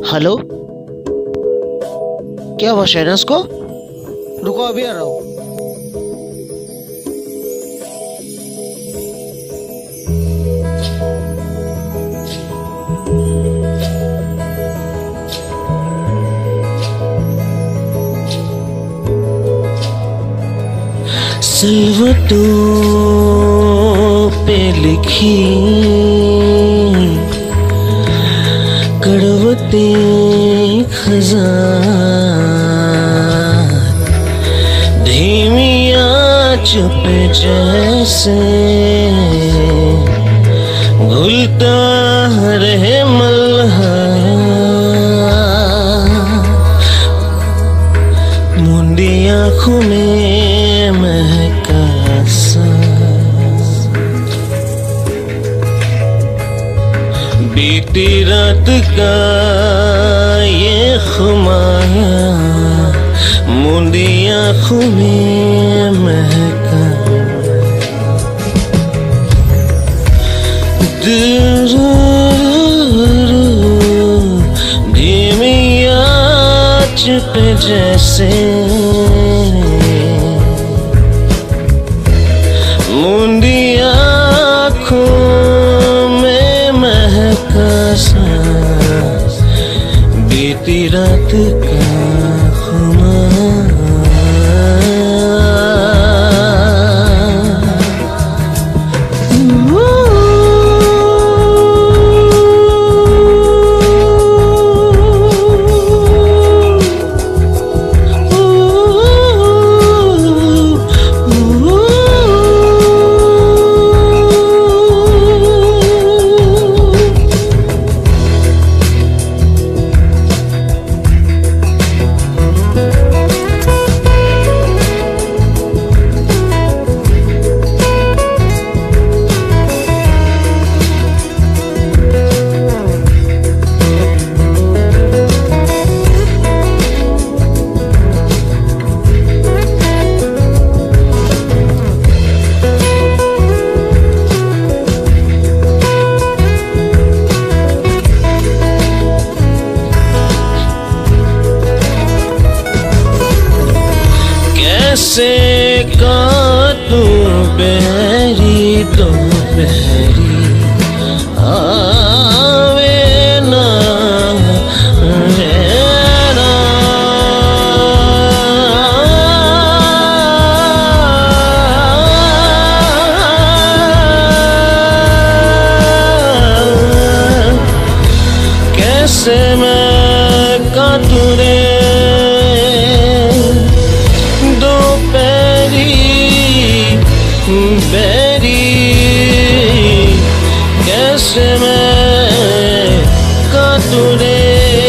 Hello, क्या हुआ शहनाज को? रुको, अभी आ रहा हूँ। सिलवटों पे लिखी कड़वतें खज़ां, धीमी आंच पे जैसे घुलता रहे मल्हार, मुंडी आँखों में महका सा, बीती रात का ये खुमार, मुंडी आँखों में महका। धीमी आँच पे जैसे मुंडी आँखों में महका सा, बीती रात का खुमार। कैसे काटूं बहरी तो बहरी आवे ना रहना, कैसे मैं काटूं रे बेरी, कैसे मैं काटूं रे,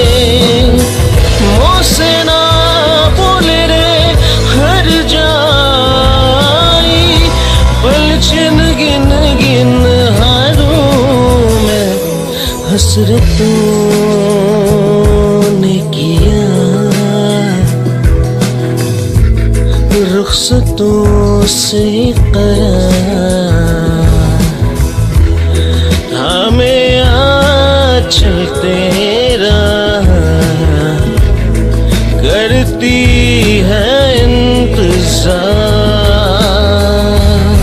मुँह से ना बोले रे हर जाई, पलछिन गिन गिन हारूं मैं, हसरतों ने किया रुखसतों से करार, हमें आँचल तेरा करती है इंतजार।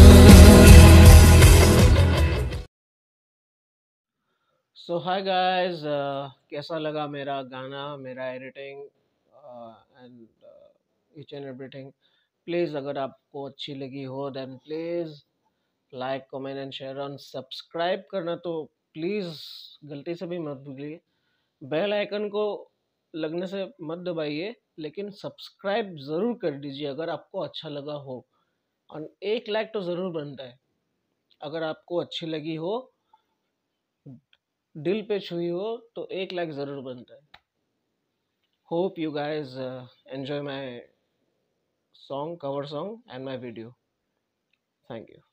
सो हाय गाइस, कैसा लगा मेरा गाना, मेरा editing and each and everything. Please अगर आपको अच्छी लगी हो then please like comment and share on. Subscribe करना तो प्लीज़ गलती से भी मत भूलिए, बेल आइकन को लगने से मत दबाइए, लेकिन सब्सक्राइब ज़रूर कर दीजिए अगर आपको अच्छा लगा हो। और 1 लाइक तो ज़रूर बनता है अगर आपको अच्छी लगी हो, दिल पे छुई हो तो 1 लाइक ज़रूर बनता है। Hope you guys enjoy my song, cover song and my video. Thank you.